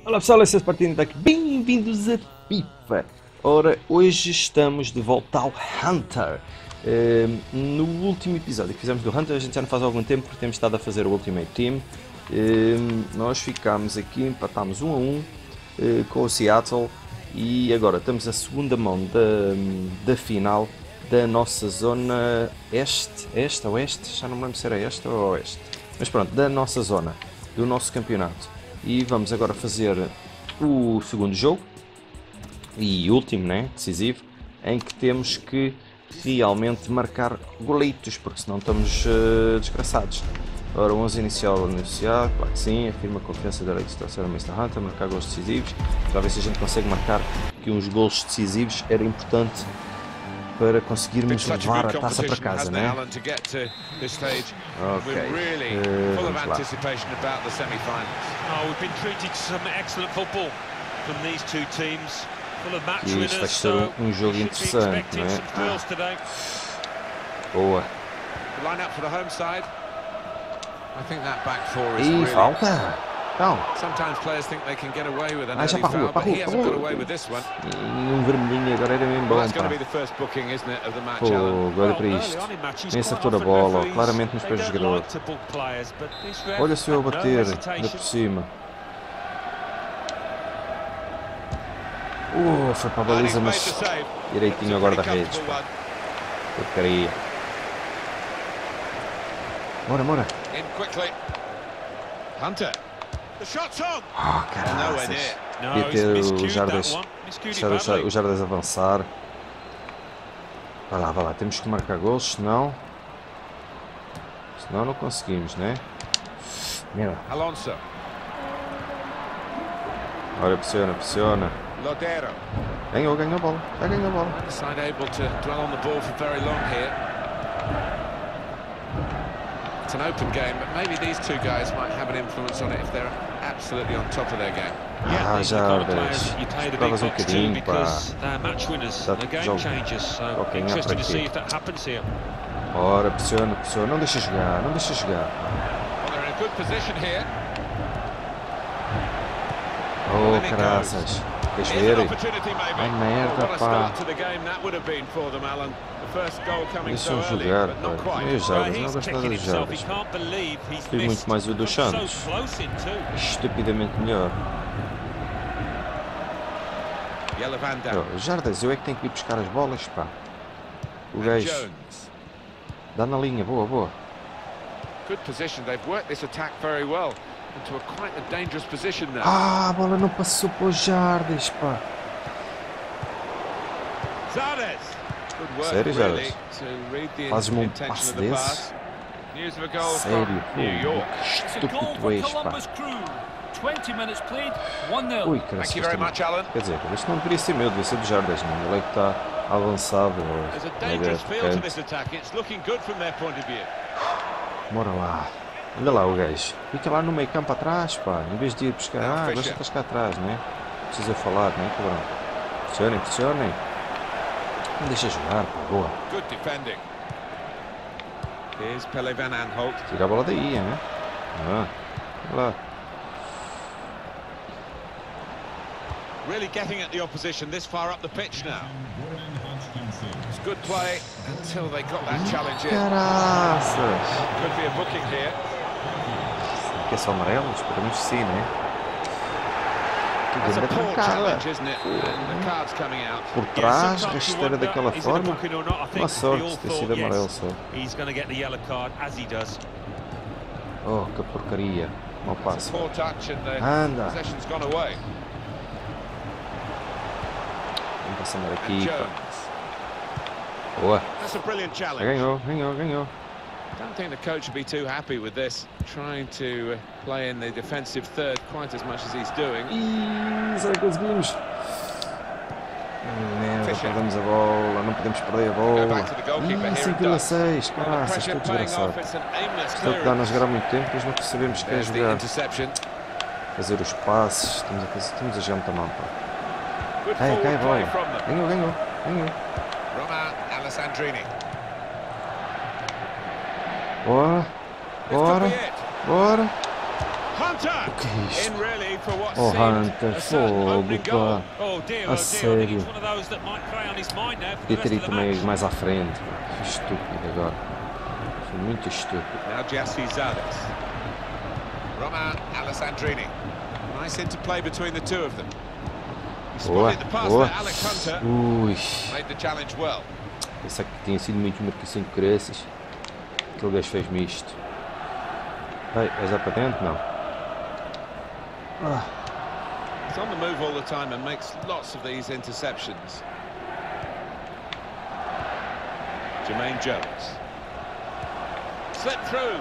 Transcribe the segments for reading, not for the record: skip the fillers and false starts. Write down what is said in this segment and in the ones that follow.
Olá pessoal, esse é o Spartino daqui, bem-vindos a FIFA. Ora, hoje estamos de volta ao Hunter. No último episódio que fizemos do Hunter, a gente já não faz algum tempo porque temos estado a fazer o Ultimate Team. Nós ficámos aqui, empatámos 1 a 1 com o Seattle e agora estamos a segunda mão da final da nossa zona este, oeste, já não me lembro se era este ou oeste, mas pronto, da nossa zona, do nosso campeonato. E vamos agora fazer o segundo jogo e último, né, decisivo, em que temos que realmente marcar golitos, porque senão estamos desgraçados. Ora, 11 inicial, claro que sim, afirma a confiança da Alex trouxer a Mr. Hunter, marcar gols decisivos, para ver se a gente consegue marcar que uns gols decisivos era importante para conseguirmos levar a taça para casa, né? Ok, vamos lá. E isto vai ser um jogo interessante, né? Boa. E falta! Não. Ah, já para a rua, para a rua. E um vermelhinho agora era mesmo bom, pá. Pô, olha para isto. Nem acertou a bola, claramente nos pés do jogador. Olha se eu a bater, ainda por cima. Foi para a baliza, mas direitinho agora da rede. Porcaria. Bora. Hunter. Caraças. Devia ter o Jardas avançar. Vai lá, temos que marcar gols, senão não conseguimos, né? Mira. Olha, pressiona. Ganhou a bola, já ganhou a bola. It's an open game, but maybe these two guys might have an influence on it if they're absolutely on top of their game. Jardas, estavas um bocadinho, pá. Jogo. Ok, interesting to see if that happens here. Ora, pressiona, não deixa jogar. Well, they're in a good position here. Oh, caraças. Deixa ver. Ai, merda, pá. Deixa-me jogar, pá. Meus Jardas, não gosto nada dos Jardas. Fiz muito mais o dos Santos. Estupidamente melhor. Jardas, eu é que tenho que ir buscar as bolas, pá. O gajo. Dá na linha, boa. Good position, they've worked this attack very well. Into a quite a dangerous position now. A bola não passou para os Jardas, pá. Sério, Jardas? Fazes-me um passe desses? Sério, que estúpido tu és, pá. Ui, caralho. Quer dizer, isto não deveria ser meu, devia ser do Jardas, não. Ele é que está avançado. Bora lá. Olha lá o gajo. Fica lá no meio campo atrás, pá. Em vez de ir buscar. Agora já estás cá atrás, né? Precisa falar, né, cabrão? Pressionem. Não deixa jogar, pá. Boa. Tira a bola daí, né? Olha lá. Really getting at the opposition this far up the pitch now. It's good play until they got that challenge in. Caraças. Could be a booking here. Que é só amarelo? Esperamos que sim, né? It's a poor challenge, isn't it? And the cards coming out. Por trás, rasteira daquela forma. Uma sorte ter sido amarelo só. Oh, que porcaria. Mal passa. Anda. Vamos passar aqui. Boa. Ganhou. I don't think the coach would be too happy with this, trying to play in the defensive third quite as much as he's doing. Será que conseguimos? Perdemos a bola, não podemos perder a bola. 5,6, caraças, estou desgraçado. Estou a dar-nos a jogar há muito tempo, mas não percebemos que é jogar. Fazer os passes, estamos a jogar muito mal, pá. Cai a bola. Ganhou. Romain Alessandrini. Bora. Hunter. Que é isto? In really for what Oh, seemed Hunter, a certain fogo, opening goal. pá. Oh dear, A oh dear. I think sério. it's one of those that might prey on his mind now for the Podia ter rest of ido the também match. mais à frente. Pá. Que estúpido agora. Foi muito estúpido. Now Jassi Zades. Roma Alessandrini. Nice interplay between the two of them. He Boa, spotted the pass boa. there, Alex Hunter. Ui. Made the challenge well. Pensar que tinha sido muito marcação de caraças. Aquele gajo fez-me isto. Ei, és já para dentro? Não. He's on the move all the time and makes lots of these interceptions. Jermaine Jones. Slip through.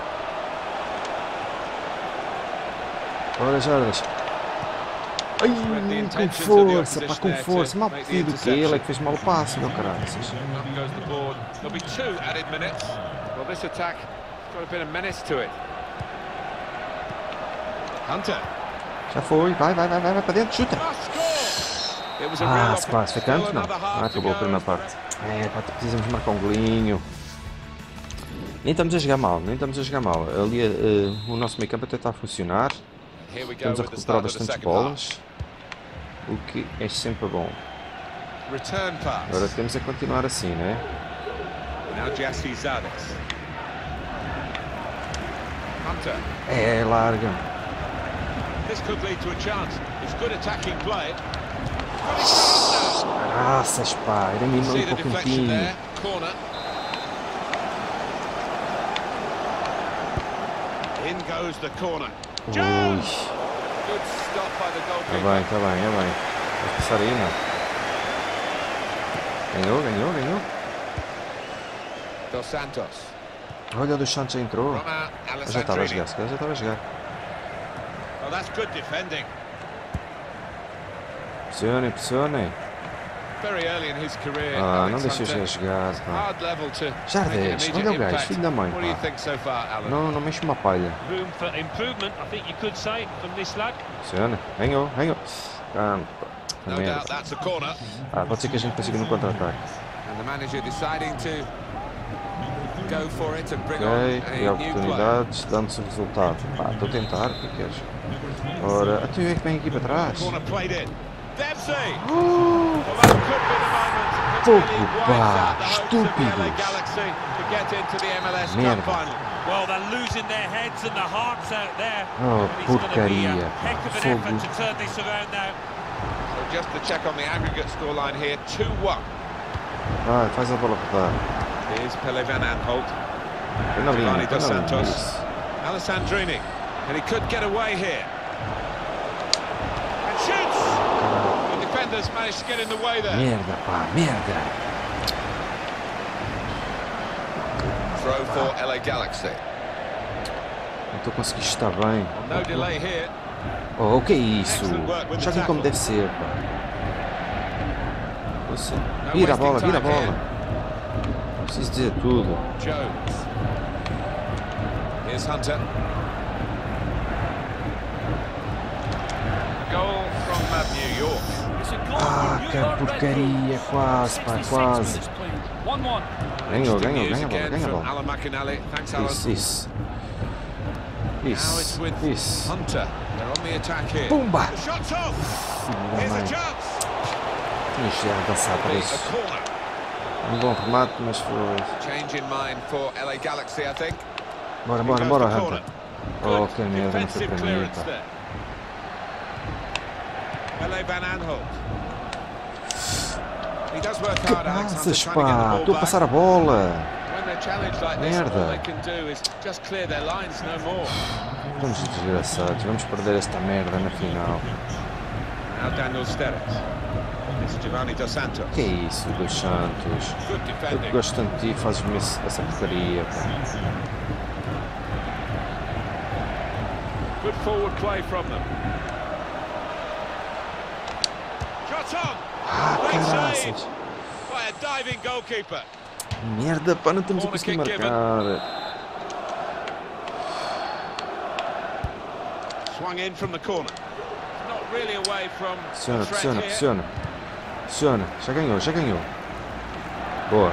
Ora, Jardas. Ai, com força, pá, com força. Mal pedido o quê? Ele é que fez mal o passe, meu caralho. Up goes the board. There'll be 2 added minutes. Well, this attack has got a bit of menace to it. Hunter. Já foi, vai para dentro, chuta. Must score. It was a real Ah, opportunity. se foi canto, não. Still another half to Acabou a go. primeira parte. É, pá, precisamos marcar um golinho. Nem estamos a jogar mal, nem estamos a jogar mal. Ali o nosso meio campo até está a funcionar. Here we go Estamos a with the recuperar start of the bastantes second half. bolas. O que é sempre bom. Return pass. Agora temos a continuar assim, né? Now Jassi Zades. Hunter. É, larga. This could lead to a chance. It's good attacking play. Got his shot now. Graças, pá. Era mim See não the para o deflection cantinho. there. Corner. In goes the corner. Jones. Ui. Good stop by the Tá goalkeeper. bem, tá bem, é bem. Vai passar aí, não? Ganhou. Dos Santos. Olha, o dos Santos já entrou. Roma Eu já estava a Alessandrini. jogar, se calhar já estava a jogar. Oh, that's good defending. Pressionem. Very early in his career. Ah, não Alex deixas Hunter. já jogar, pá. Hard level to Já make an deixa, immediate olha o gajo, impact. filho da mãe, What do you pá. think so far, Alan? Não mexe uma palha. Room for improvement, I think you could say, from this lad. Pressiona. Ganhou. Caramba, pá. No Merda. doubt that's a corner. Ah, pode ser que a gente consiga no contra-ataque. And the manager deciding to go for it and bring Ok, on cria a new player. oportunidades, dando-se o resultado. Pá, estou a tentar, o que queres? Ora, até é que vem aqui para trás. Corner played in. Dempsey. Well, that could be the moment that Fogo, really pá, wipes out the hopes of the LA estúpidos. Galaxy to get into the MLS Cup Merda. final. Well, they're losing their heads and their hearts out there. Oh, And it's going to be a porcaria, heck of an fogo. effort to turn this around now. So just to check on the aggregate scoreline here, 2-1. Vai, faz a bola rodar. Here's Pele Van Aanholt. Põe na linha, Giovanni põe Dos na linha. Santos. Isso. Alessandrini. And he could get away here. And shoots! The defenders managed to get in the way there. Merda, pá, merda. Throw for LA Galaxy. Não estou a conseguir estar bem. No delay here. Oh, o que é isso? Excellent work with the Joguem como tackle. deve ser, pá. Você... Vira a bola, vira a bola. Não preciso dizer tudo. Jones. Here's Hunter. Goal from New York. It's a goal Ah, from que New York Red porcaria, Bulls. quase, pá, 66 quase. minutes played. 1-1. Ganhou, Interesting news ganha a bola, again ganha a from bola. Alan McInally. Thanks, Alan. Isso. Now it's with Isso. Hunter. They're on the attack here. Pumba! The shot's off. Filho da Here's a mãe. chance. Tinha que avançar para A isso. corner. Um bom remate, mas foi. Change in mind for LA Galaxy, I think. Bora, Here goes Hunter. the corner. Oh, Good que merda, não foi defensive para mim, clearance pá. there. Pele Van Aanholt. He does work Que hard, Alex Hunter, passas, trying to get the pá? ball Estou a back. passar a bola. When they're challenged like this, all Merda. they can do is just clear their lines, no more. Vamos desgraçados, vamos perder esta merda na final. Now Daniel Sterres. This is Giovanni Dos Santos. Que é isso, dos Santos? Good Eu defending. gosto tanto de ti, fazes-me essa porcaria, pá. Good forward play from them. Shot on! Ah, Great save caraças. by a diving goalkeeper. Merda, pá, não estamos a Corner conseguir kick marcar. Swung in from the corner. Not really away from Pressiona, the threat pressiona, here. pressiona. Pressiona, já ganhou, já ganhou. Boa.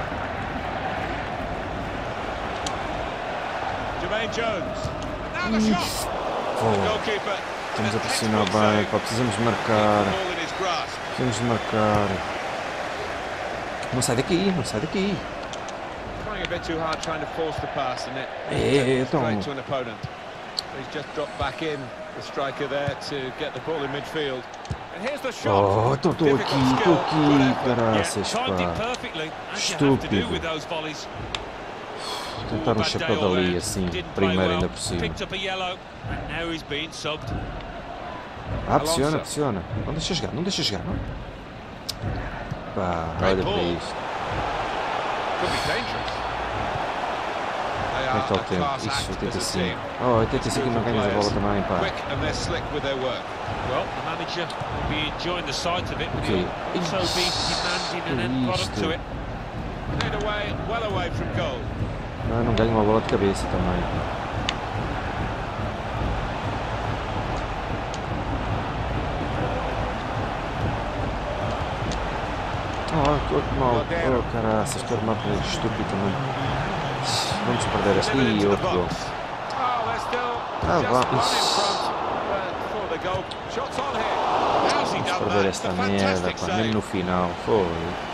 Jermaine Jones. Now the shot. goalkeeper. Estamos a pressionar bem, pá, precisamos de marcar. Ball in his grasp. Precisamos de marcar. Não sai daqui, não sai daqui. Trying a bit too hard, trying to force the pass, and it então. straight to an opponent. He's just dropped back in, the striker there to get the ball in midfield. And here's the shot. Oh, estou aqui, caraças, Timed it pá. perfectly, as you have to do Estúpido. with those volleys. Tentar um chapéu dali, assim, primeiro ainda por cima. Picked up a yellow, and now he's being subbed. Ah, pressiona, pressiona. Não deixa jogar, não deixa jogar, não. Pá, olha para isto. Could be dangerous. They Como é are que está o a tempo? class Isso, act as a 85. team. Oh, 85 não ganhas a bola também, pá. Quick and they're slick with their work. Well, the manager will be enjoying the sight of it, but Okay. he'll also be demanding an end product to it. Cleared away, well away from goal. Ah, não ganho uma bola de cabeça também. Oh, que mal. Oh, caraças, que armado estúpido também. Vamos perder este. Delivered Ih, into the outro gol. box. Oh, they're still Ah, just vá. one in front. But for the goal, shots on here. How's he Vamos done perder that? esta A merda, fantastic pá. save. Mesmo no final. Foi.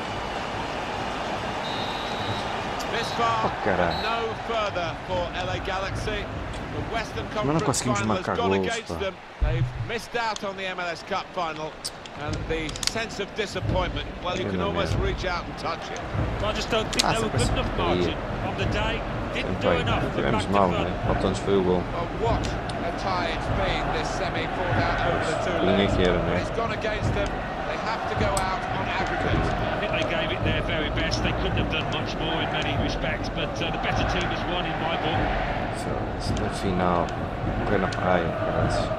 This far, Oh, caralho. no further for LA Galaxy. The Western não Conference conseguimos final has marcar gone gols, against pá. them. They've missed out on the MLS Cup final. And the sense of disappointment, well, you can Pena almost mesmo. reach out and touch it. I just don't think Ah, they were sempre good enough, assim. Martin. On the day, didn't do Bem, enough. They're tivemos back to mal, front. né? Faltou-nos foi o gol. Well, what a tie it's been, this semi fought out over the two Ninguém legs. quer, But né? it's gone against them. They have to go out on aggregate. I think they gave it their very best. They couldn't have done much more in many respects, but the better team has won in my book. Na final, morrer na praia, caraças.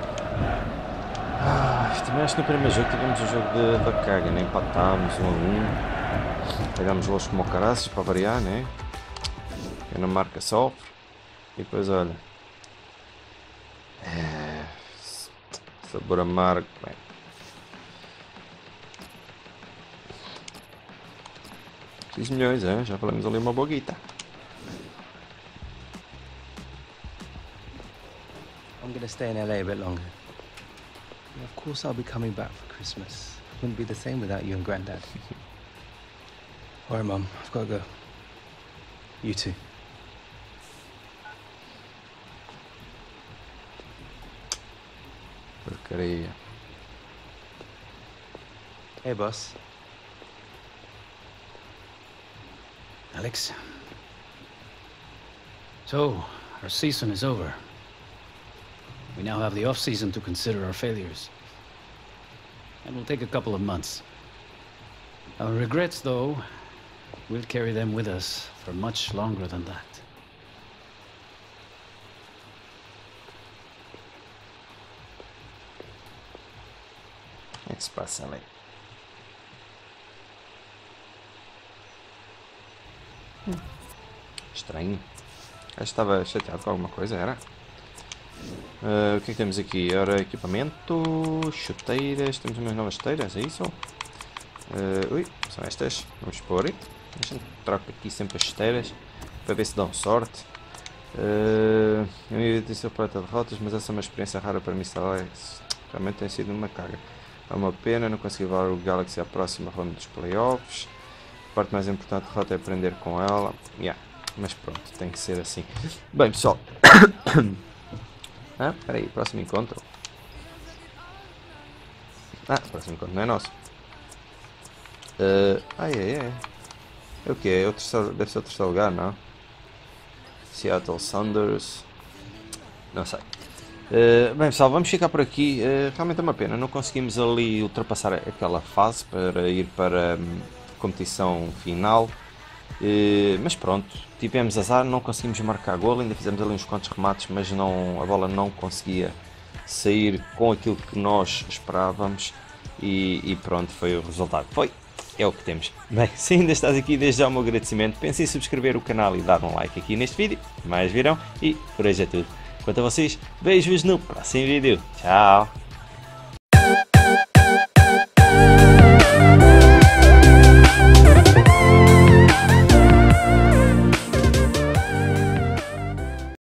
Também acho que no primeiro jogo tivemos o jogo da caga, né? Empatámos 1-1. Pegámos gols como o caraças para variar, né? Eu não marca sofre. E depois olha. Sabor amargo, bem. X milhões, é? Já falamos ali uma boguita. I'm going to stay in LA a bit longer. And of course, I'll be coming back for Christmas. Wouldn't be the same without you and Granddad. All right, Mum, I've got to go. You too. Porcaria. Hey, boss. Alex. So, our season is over. We now have the off-season to consider our failures. And will take a couple of months. Our regrets, though, we'll carry them with us for much longer than that. O que é que se passa ali? Estranho. Acho que estava chateado com alguma coisa, era? O que é que temos aqui? Ora, equipamento, chuteiras, temos umas novas chuteiras, é isso? Ui, são estas, vamos pôr. A gente troca aqui sempre as chuteiras para ver se dão sorte. Eu ia dizer para derrotas, mas essa é uma experiência rara para mim. Realmente tem sido uma carga. É uma pena, não consegui levar o Galaxy à próxima ronda dos playoffs. A parte mais importante da derrota é aprender com ela. Mas pronto, tem que ser assim. Bem, pessoal. Espera aí, próximo encontro. Próximo encontro não é nosso. É o que é? Deve ser o terceiro lugar, não? Seattle Sounders. Não sei. Bem, pessoal, vamos ficar por aqui. Realmente é uma pena, não conseguimos ali ultrapassar aquela fase para ir para a competição final. Mas pronto, tivemos azar, não conseguimos marcar gol, ainda fizemos ali uns quantos remates, mas a bola não conseguia sair com aquilo que nós esperávamos e pronto, foi o resultado. É o que temos. Bem, se ainda estás aqui, desde já o meu agradecimento, pense em subscrever o canal e dar um like aqui neste vídeo, mais virão, e por hoje é tudo. Quanto a vocês, vejo-vos no próximo vídeo. Tchau!